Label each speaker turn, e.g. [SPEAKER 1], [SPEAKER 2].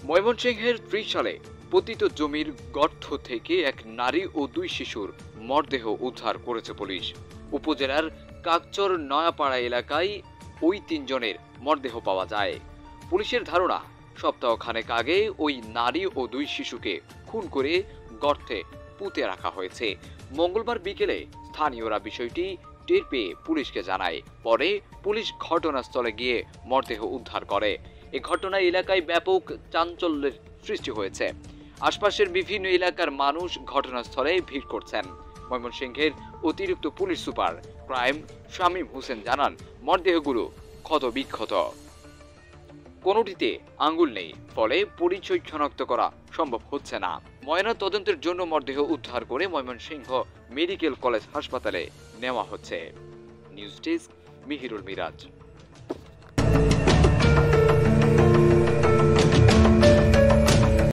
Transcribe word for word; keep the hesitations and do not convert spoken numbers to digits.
[SPEAKER 1] ময়মনসিংহের ত্রিশালে পতিত জমির গর্ত থেকে এক নারী ও দুই শিশুর মরদেহ উদ্ধার করেছে পুলিশ। উপজেলার কাকচর নয়াপাড়া এলাকায় ওই তিনজনের মরদেহ পাওয়া যায়। পুলিশের ধারণা, সপ্তাহখানেক আগে ওই নারী ও দুই শিশুকে খুন করে গর্তে পুঁতে রাখা হয়েছে। মঙ্গলবার বিকেলে স্থানীয়রা বিষয়টি টের পেয়ে পুলিশকে জানায়। পরে পুলিশ ঘটনাস্থলে গিয়ে মরদেহ উদ্ধার করে। এ ঘটনায় এলাকায় ব্যাপক চাঞ্চল্যের সৃষ্টি হয়েছে। আশপাশের বিভিন্ন এলাকার মানুষ ঘটনাস্থলে ভিড় করছেন। ময়মনসিংহের অতিরিক্ত police super crime Shamim Hossain জানান, মরদেহগুলো ক্ষত বিক্ষত, কোনোটিতে আঙ্গুল নেই, ফলে পরিচয় শনাক্ত করা সম্ভব হচ্ছে না। ময়না তদন্তের জন্য মরদেহ উদ্ধার করে ময়মনসিংহ মেডিকেল কলেজ হাসপাতালে নেওয়া হচ্ছে। News desk, Mihirul Miraj.